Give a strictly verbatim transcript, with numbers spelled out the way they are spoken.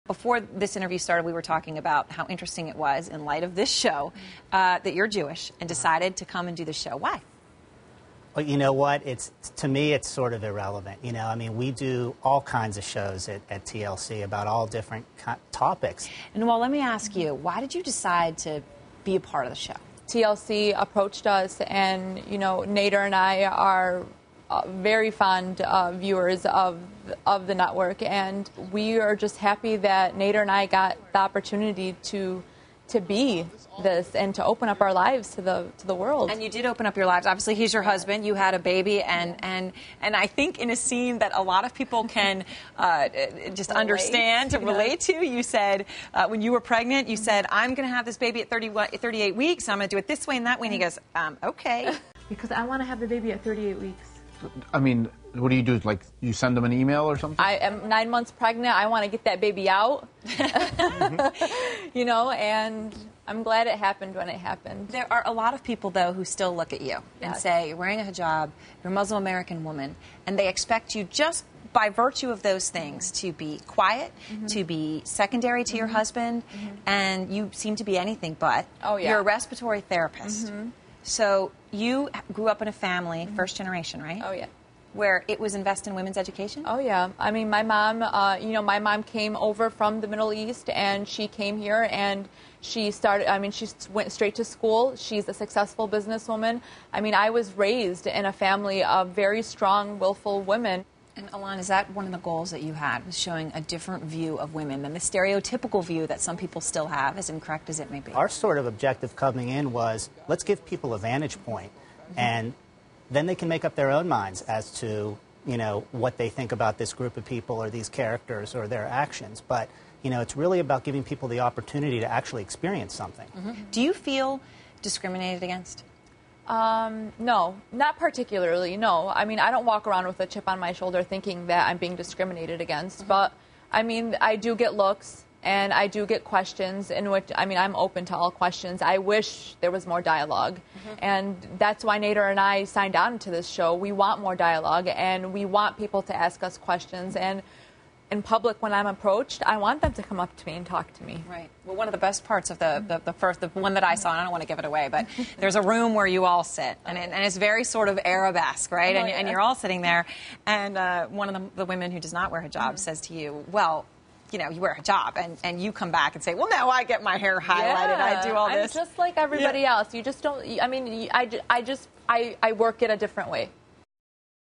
Before this interview started, we were talking about how interesting it was, in light of this show, uh, that you're Jewish and decided to come and do the show. Why? Well, you know what? It's to me, it's sort of irrelevant. You know, I mean, we do all kinds of shows at, at T L C about all different topics. And well, let me ask you, why did you decide to be a part of the show? T L C approached us, and you know, Nader and I are uh, very fond uh, viewers of of the network, and we are just happy that Nader and I got the opportunity to to be this and to open up our lives to the to the world. And you did open up your lives. Obviously, he's your husband. You had a baby, and and and I think in a scene that a lot of people can uh, just relate. understand to relate to. You said uh, when you were pregnant, you said, "I'm going to have this baby at thirty, thirty-eight weeks. I'm going to do it this way and that way." And he goes, um, "Okay," because I want to have the baby at thirty-eight weeks. I mean, what do you do? Like, you send them an email or something? I am nine months pregnant. I want to get that baby out. mm-hmm. You know, and I'm glad it happened when it happened. There are a lot of people, though, who still look at you and yes. say, you're wearing a hijab, you're a Muslim American woman, and they expect you just by virtue of those things to be quiet, mm-hmm. to be secondary to mm-hmm. your husband, mm-hmm. and you seem to be anything but. Oh, yeah. You're a respiratory therapist. Mm-hmm. So you grew up in a family, mm-hmm. first generation, right? Oh, yeah. Where it was invest in women's education? Oh, yeah. I mean, my mom, uh, you know, my mom came over from the Middle East, and she came here, and she started, I mean, she went straight to school. She's a successful businesswoman. I mean, I was raised in a family of very strong, willful women. And Alon, is that one of the goals that you had, was showing a different view of women than the stereotypical view that some people still have, as incorrect as it may be? Our sort of objective coming in was, let's give people a vantage point, mm-hmm. and then they can make up their own minds as to, you know, what they think about this group of people or these characters or their actions. But, you know, it's really about giving people the opportunity to actually experience something. Mm-hmm. Do you feel discriminated against? Um, no, not particularly, no. I mean, I don't walk around with a chip on my shoulder thinking that I'm being discriminated against. Mm-hmm. But, I mean, I do get looks. And I do get questions in which, I mean, I'm open to all questions. I wish there was more dialogue. Mm-hmm. And that's why Nader and I signed on to this show. We want more dialogue, and we want people to ask us questions. And in public, when I'm approached, I want them to come up to me and talk to me. Right. Well, one of the best parts of the, the, the first, the one that I saw, and I don't want to give it away, but there's a room where you all sit. And, it, and it's very sort of Arabesque, right? Oh, and, yeah. and you're all sitting there. And uh, one of the, the women who does not wear hijab mm-hmm. says to you, well, you know, you wear a hijab, and, and you come back and say, well, no, I get my hair highlighted, yeah, I do all this. I'm just like everybody yeah. else. You just don't, I mean, I, I just, I, I work it a different way.